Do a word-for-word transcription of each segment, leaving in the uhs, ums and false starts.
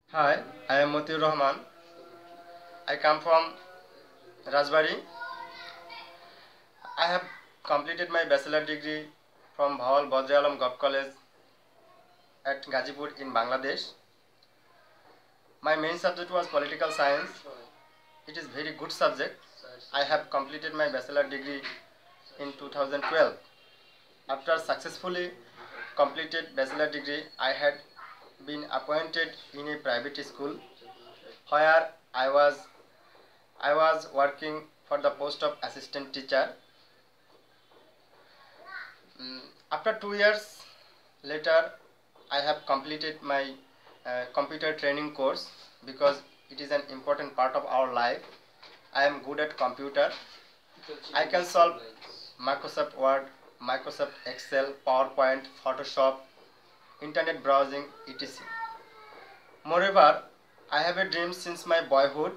Hi, I am Motiur Rahman. I come from Rajbari. I have completed my bachelor degree from Bhawal Badre Alam Gov College at Gazipur in Bangladesh. My main subject was political science. It is very good subject. I have completed my bachelor degree in two thousand twelve. After successfully completed bachelor degree, I had been appointed in a private school where I was I was working for the post of assistant teacher. Mm, After two years later, I have completed my uh, computer training course because it is an important part of our life. I am good at computer. I can solve Microsoft Word, Microsoft Excel, PowerPoint, Photoshop, internet browsing, et cetera. Moreover, I have a dream since my boyhood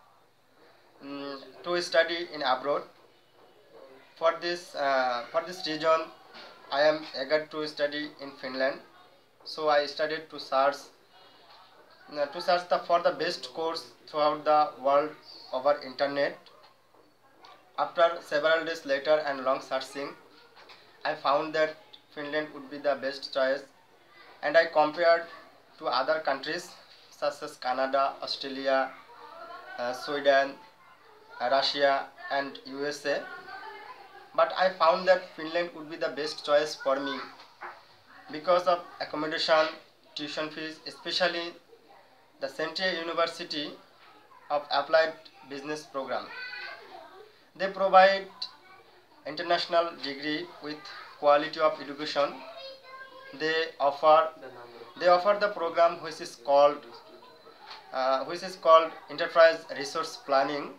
mm, to study in abroad. For this, uh, for this reason, I am eager to study in Finland. So I studied to search, uh, to search the, for the best course throughout the world over internet. After several days later and long searching, I found that Finland would be the best choice, and I compared to other countries such as Canada, Australia, uh, Sweden, uh, Russia, and U S A. But I found that Finland would be the best choice for me because of accommodation, tuition fees, especially the Central University of Applied Business Program. They provide international degree with quality of education. They offer they offer the program which is called uh, which is called Enterprise Resource Planning.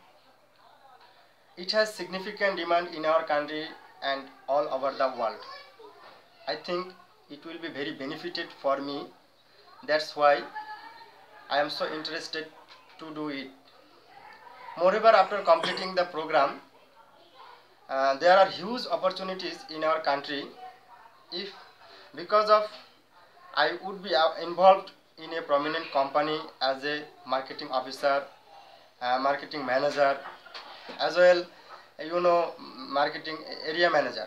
It has significant demand in our country and all over the world. I think it will be very benefited for me. That's why I am so interested to do it. Moreover, after completing the program, uh, there are huge opportunities in our country. If because of I would be uh, involved in a prominent company as a marketing officer, uh, marketing manager, as well, you know, marketing area manager.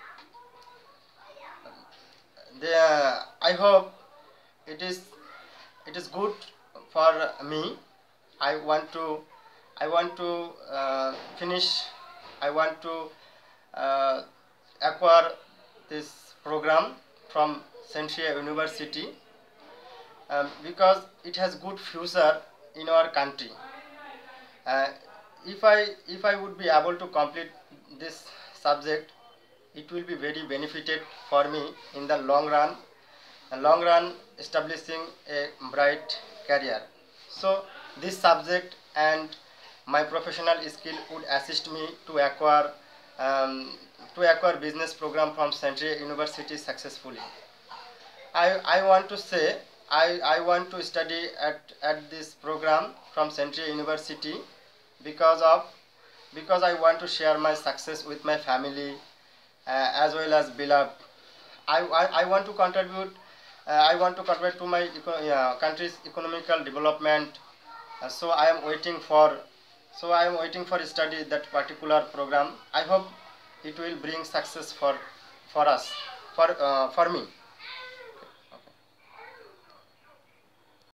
They, uh, I hope it is it is good for me. I want to I want to uh, finish. I want to uh, acquire this program from Central University um, because it has good future in our country. Uh, if I if I would be able to complete this subject, it will be very benefited for me in the long run. And long run, establishing a bright career. So this subject and my professional skill would assist me to acquire um, to acquire business program from Central University successfully. I, I want to say I, I want to study at, at this program from Central University because of because I want to share my success with my family uh, as well as beloved. I, I, I want to contribute uh, I want to contribute to my eco uh, country's economical development. Uh, so I am waiting for so I am waiting for study that particular program. I hope it will bring success for for us for uh, for me.